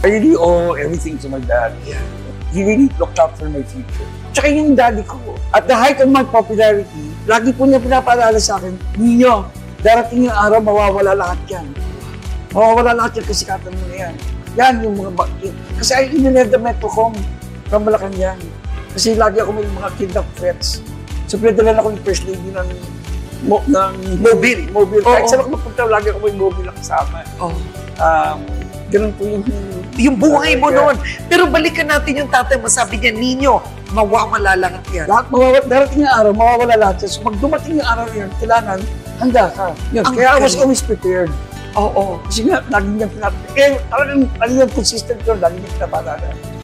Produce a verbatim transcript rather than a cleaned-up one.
I really owe everything to my dad. Yeah. He really looked out for my future. Tsaka yung daddy ko, at the height of my popularity, lagi po niya pinapaalala sa akin, Niño, darating yung araw, mawawala lahat yan. Mawawala lahat yung kasikatan mo na yan. Yan yung mga bakit. Kasi I engineered the Metro Com from Malacanang. Kasi lagi ako may mga kidnap threats. So, pinadalan ako yung first lady ng, mo, ng mobile. mobile. Oh, Kahit oh. saan ako magpunta, lagi ako may mobile na kasama. Oh. Um, ganun po yung... Yung buhay mo yeah. noon. Pero balikan natin yung tatay mo, sabi niya, Niño, mawawala lahat yan. Lahat, mawawala, darating yung araw, mawawala lahat yan. So, pag dumating yung araw yun, kailangan, handa ka. Yun. Kaya I was always prepared. Oo. Oh, oh. Kasi nga, lagi niyang pinapalala. Eh, talagang, ano yung consistent yun, lagi niyang pinapalala.